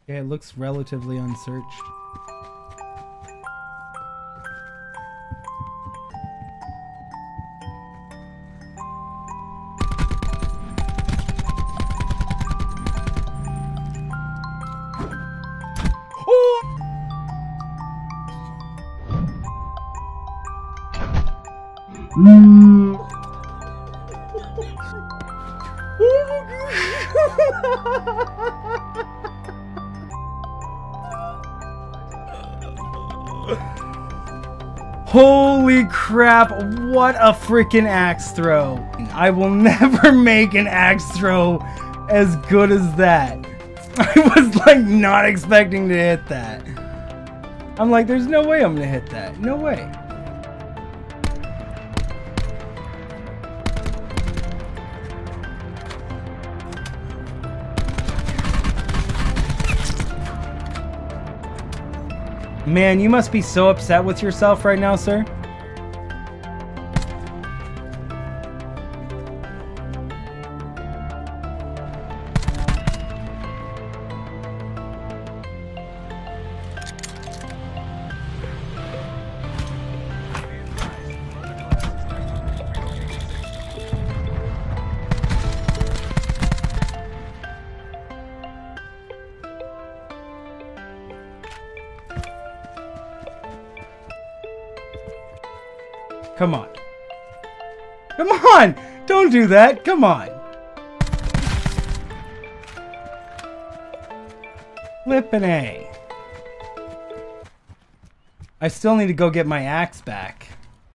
Yeah, it looks relatively unsearched. Holy crap, what a freaking axe throw. I will never make an axe throw as good as that. I was like not expecting to hit that. I'm like, there's no way I'm gonna hit that. No way. Man, you must be so upset with yourself right now, sir. Come on. Come on! Don't do that! Come on! Flippin' A. I still need to go get my axe back.